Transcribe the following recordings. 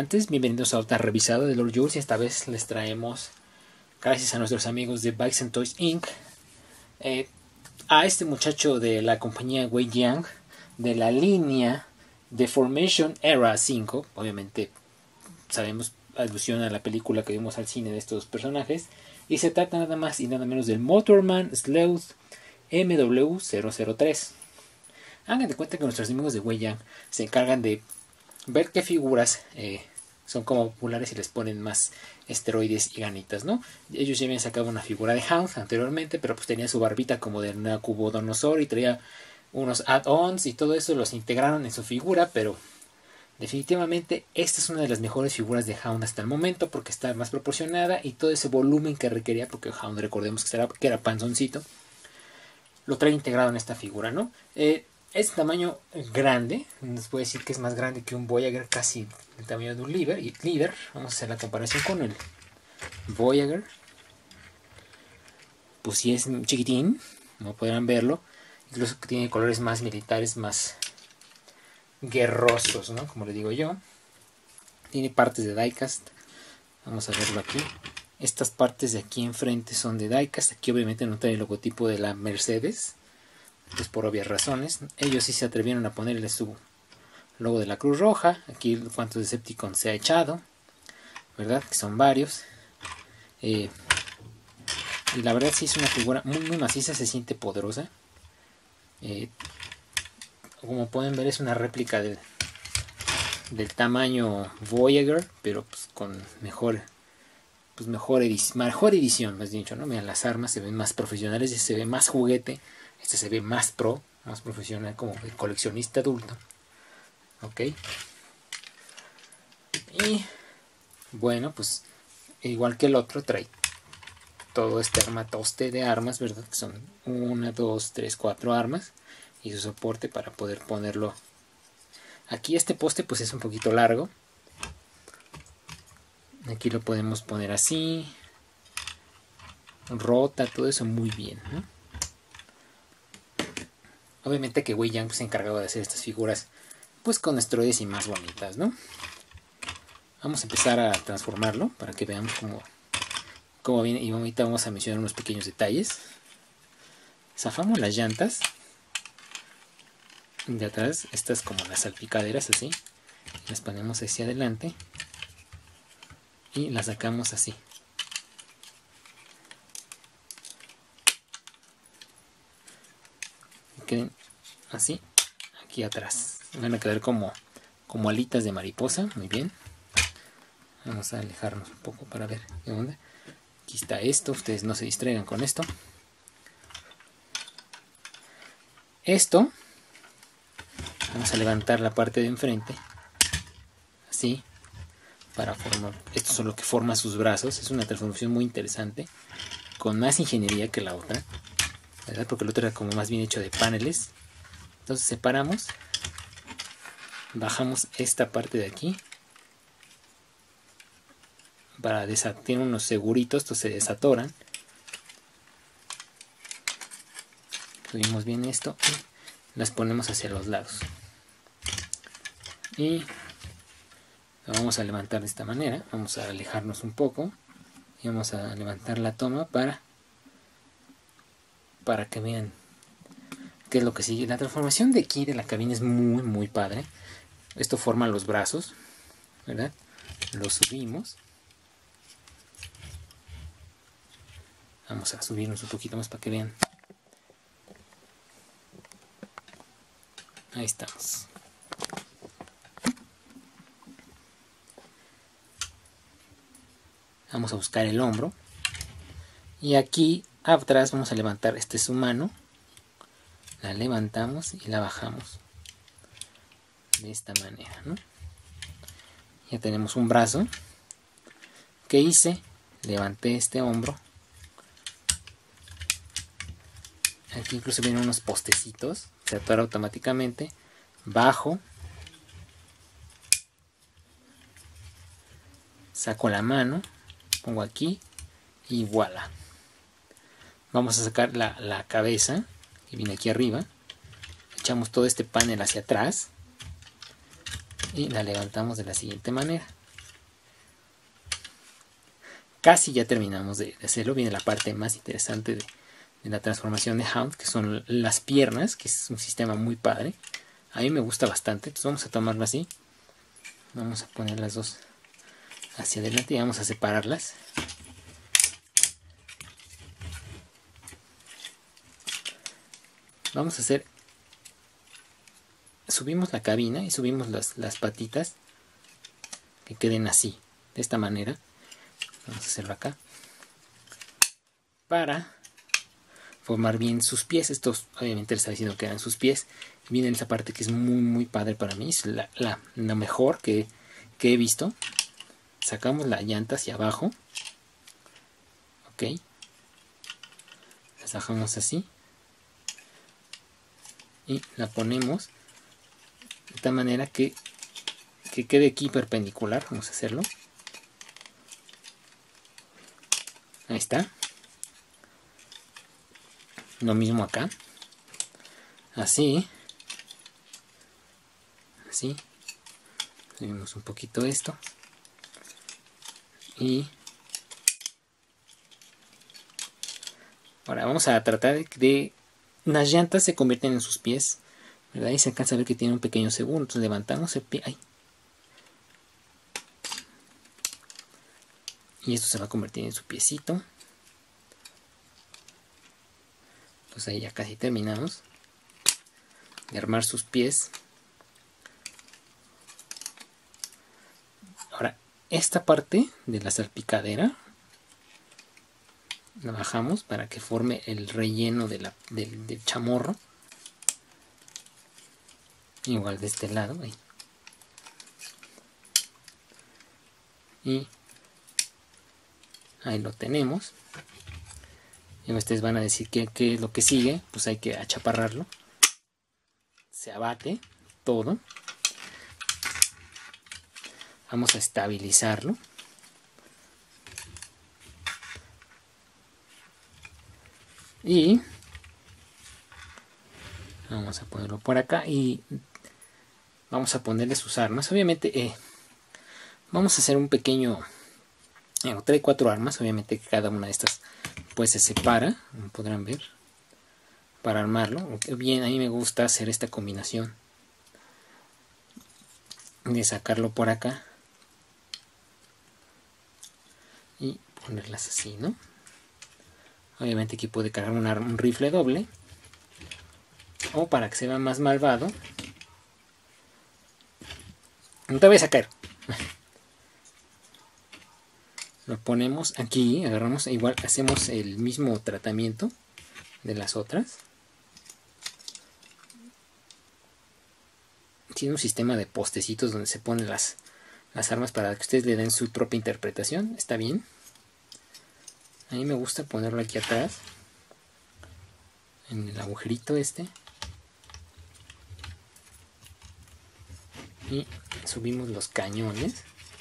amantes, bienvenidos a otra revisada de Lord Jules y esta vez les traemos, gracias a nuestros amigos de Bikes and Toys Inc., a este muchacho de la compañía Wei Jiang, de la línea de Formation Era 5, obviamente sabemos alusión a la película que vimos al cine de estos personajes, y se trata nada más y nada menos del Motorman Sleuth MW003. Hagan de cuenta que nuestros amigos de Wei Jiang se encargan de ver qué figuras son como populares y les ponen más esteroides y ganitas, ¿no? Ellos ya habían sacado una figura de Hound anteriormente, pero pues tenía su barbita como de Nabucodonosor y traía unos add-ons y todo eso los integraron en su figura, pero definitivamente esta es una de las mejores figuras de Hound hasta el momento porque está más proporcionada y todo ese volumen que requería, porque Hound recordemos que era panzoncito, lo trae integrado en esta figura, ¿no? Es tamaño grande, nos puede decir que es más grande que un Voyager, casi el tamaño de un Leader. Vamos a hacer la comparación con el Voyager. Pues sí es chiquitín, como podrán verlo, incluso que tiene colores más militares, más guerrosos, ¿no? Como le digo yo. Tiene partes de diecast, vamos a verlo aquí. Estas partes de aquí enfrente son de diecast, aquí obviamente no trae el logotipo de la Mercedes, pues por obvias razones. Ellos sí se atrevieron a ponerle su logo de la Cruz Roja. Aquí cuántos Decepticons se ha echado, ¿verdad? Que son varios. Y la verdad sí es una figura muy maciza, se siente poderosa. Como pueden ver es una réplica del tamaño Voyager, pero pues con mejor edición, más dicho, ¿no? Miren, las armas se ven más profesionales, se ve más juguete. Este se ve más pro, más profesional, como el coleccionista adulto. Ok. Y bueno, pues igual que el otro, trae todo este armatoste de armas, ¿verdad? Que son 1, 2, 3, 4 armas. Y su soporte para poder ponerlo. Aquí este poste pues es un poquito largo. Aquí lo podemos poner así. Rota, todo eso muy bien, ¿no? Obviamente que Wei Jiang se ha encargado de hacer estas figuras pues con esteroides y más bonitas, ¿no? Vamos a empezar a transformarlo para que veamos cómo viene. Y ahorita vamos a mencionar unos pequeños detalles. Zafamos las llantas de atrás, estas como las salpicaderas así. Las ponemos hacia adelante y las sacamos así. Queden así aquí atrás, van a quedar como alitas de mariposa. Muy bien, vamos a alejarnos un poco para ver qué onda. Aquí está esto, ustedes no se distraigan con esto. Vamos a levantar la parte de enfrente así para formar, esto es lo que forma sus brazos. Es una transformación muy interesante, con más ingeniería que la otra, ¿verdad? Porque el otro era como más bien hecho de paneles. Entonces separamos, bajamos esta parte de aquí para tiene unos seguritos, estos se desatoran. Subimos bien esto y las ponemos hacia los lados y lo vamos a levantar de esta manera. Vamos a alejarnos un poco y vamos a levantar la toma para que vean qué es lo que sigue. La transformación de aquí de la cabina es muy padre. Esto forma los brazos, ¿verdad? Lo subimos. Vamos a subirnos un poquito más para que vean. Ahí estamos. Vamos a buscar el hombro. Y aquí atrás vamos a levantar, esta es su mano. La levantamos y la bajamos de esta manera, ¿no? Ya tenemos un brazo. ¿Qué hice? Levanté este hombro. Aquí incluso vienen unos postecitos. Se atora automáticamente. Bajo. Saco la mano. Pongo aquí. Y voilà. Vamos a sacar la cabeza. Que viene aquí arriba. Echamos todo este panel hacia atrás. Y la levantamos de la siguiente manera. casi ya terminamos de hacerlo. Viene la parte más interesante de la transformación de Hound, que son las piernas, que es un sistema muy padre. A mí me gusta bastante. Entonces vamos a tomarlo así. Vamos a poner las dos hacia adelante y vamos a separarlas. Vamos a hacer... Subimos la cabina y subimos las patitas que queden así, de esta manera. Vamos a hacerlo acá para formar bien sus pies. Esto obviamente les está diciendo que eran sus pies. Miren esa parte que es muy padre para mí. Es la mejor que he visto. Sacamos la llanta hacia abajo. Ok. La sacamos así. Y la ponemos de tal manera que quede aquí perpendicular. Vamos a hacerlo. Ahí está. Lo mismo acá. Así. Así. Subimos un poquito esto. Y ahora vamos a tratar de... Las llantas se convierten en sus pies, ¿verdad? Y se alcanza a ver que tiene un pequeño seguro. Entonces levantamos el pie. ¡Ay! Y esto se va a convertir en su piecito. Pues ahí ya casi terminamos de armar sus pies. Ahora, esta parte de la salpicadera la bajamos para que forme el relleno del chamorro. Igual de este lado. Ahí. Y ahí lo tenemos. Y ustedes van a decir qué es lo que sigue. Pues hay que achaparrarlo. Se abate todo. Vamos a estabilizarlo. Y vamos a ponerlo por acá. Y vamos a ponerle sus armas. Obviamente vamos a hacer un pequeño... trae 4 armas. Obviamente cada una de estas pues se separa, como podrán ver, para armarlo. Bien, a mí me gusta hacer esta combinación de sacarlo por acá y ponerlas así, ¿no? Obviamente aquí puede cargar un rifle doble, o para que se vea más malvado. No te vayas a caer. Lo ponemos aquí, agarramos, igual hacemos el mismo tratamiento de las otras. Tiene un sistema de postecitos donde se ponen las armas para que ustedes le den su propia interpretación. Está bien. A mí me gusta ponerlo aquí atrás, en el agujerito este. Y subimos los cañones.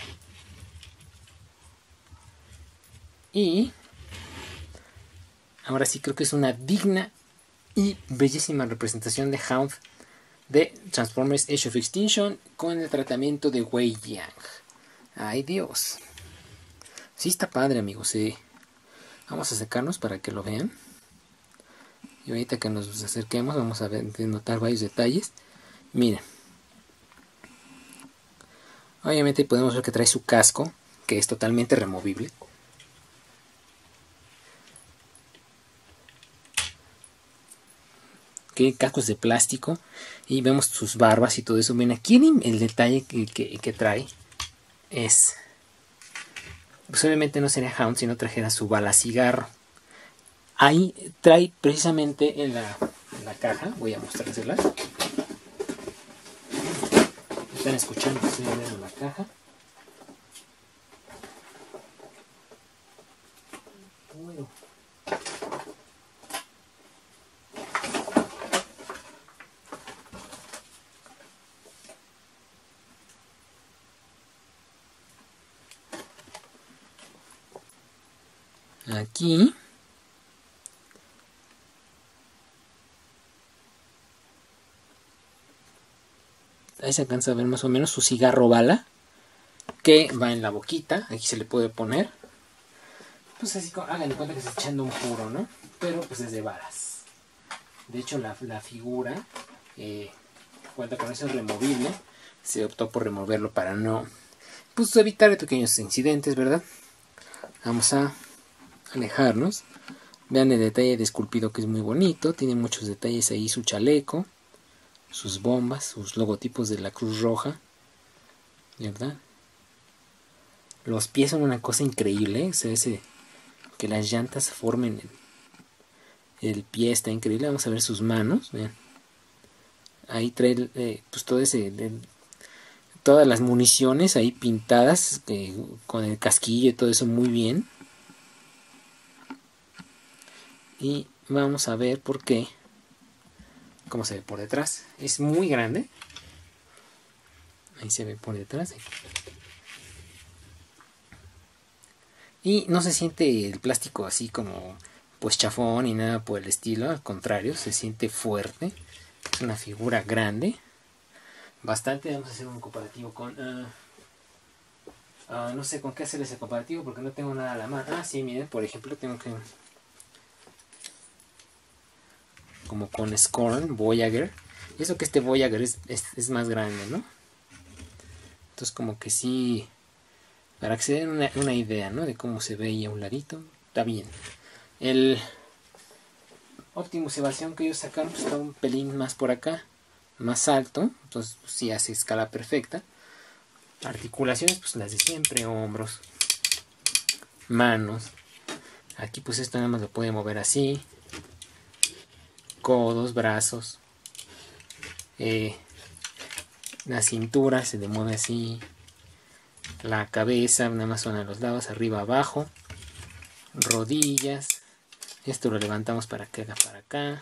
Y ahora sí creo que es una digna y bellísima representación de Hound de Transformers Age of Extinction con el tratamiento de Wei Yang. ¡Ay, Dios! Sí está padre, amigos. Vamos a acercarnos para que lo vean. Y ahorita que nos acerquemos vamos a notar varios detalles. Miren. Obviamente podemos ver que trae su casco, que es totalmente removible. Que cascos de plástico, y vemos sus barbas y todo eso. Ven aquí el detalle que trae es, pues obviamente no sería Hound si no trajera su bala cigarro. Ahí trae precisamente en la caja, voy a mostrárselas. Están escuchando, estoy abriendo la caja. Bueno. Aquí ahí se alcanza a ver más o menos su cigarro bala que va en la boquita. Aquí se le puede poner. pues así, hagan de cuenta que se está echando un puro, ¿no? Pero pues es de varas. De hecho la figura cuenta con eso, es removible. Se optó por removerlo para no, pues evitar pequeños incidentes, ¿verdad? Vamos a alejarnos. Vean el detalle de esculpido, que es muy bonito. Tiene muchos detalles ahí, su chaleco, sus bombas, sus logotipos de la Cruz Roja, ¿verdad? Los pies son una cosa increíble, ¿eh? Se ve que las llantas formen el pie, está increíble. Vamos a ver sus manos, vean. Ahí trae pues todo todas las municiones ahí pintadas con el casquillo y todo eso muy bien. Y vamos a ver por qué, cómo se ve por detrás. Es muy grande. Ahí se ve por detrás. Y no se siente el plástico así como pues chafón ni nada por el estilo. Al contrario, se siente fuerte. Es una figura grande. Bastante. Vamos a hacer un comparativo con... no sé con qué hacer ese comparativo porque no tengo nada a la mano. Ah, sí, miren, por ejemplo, tengo que... como con Scorn, Voyager. Y eso que este Voyager es más grande, ¿no? Entonces como que sí... para que se den una idea, ¿no? De cómo se ve ahí a un ladito. Está bien. El Optimus Evasión que ellos sacaron pues, está un pelín más por acá. Más alto. Entonces pues, sí hace escala perfecta. Articulaciones pues las de siempre. Hombros. Manos. Aquí pues esto nada más lo puede mover así. Codos, brazos. La cintura se le mueve así. La cabeza nada más son a los lados, arriba, abajo. Rodillas. Esto lo levantamos para que haga para acá.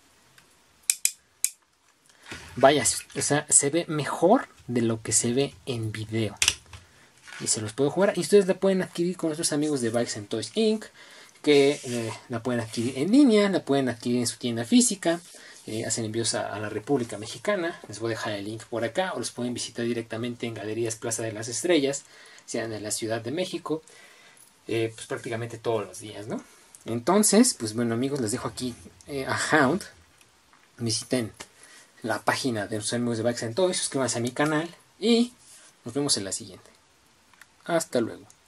Vaya, o sea, se ve mejor de lo que se ve en video. Y se los puedo jugar. Y ustedes la pueden adquirir con nuestros amigos de Bikes and Toys Inc. Que la pueden adquirir en línea, la pueden adquirir en su tienda física. Hacen envíos a la República Mexicana. Les voy a dejar el link por acá. O los pueden visitar directamente en Galerías Plaza de las Estrellas, sean en la Ciudad de México. Pues prácticamente todos los días, ¿no? Entonces, pues bueno amigos, les dejo aquí a Hound. Visiten la página de los amigos de Bikes and Toys, suscríbanse a mi canal y nos vemos en la siguiente. Hasta luego.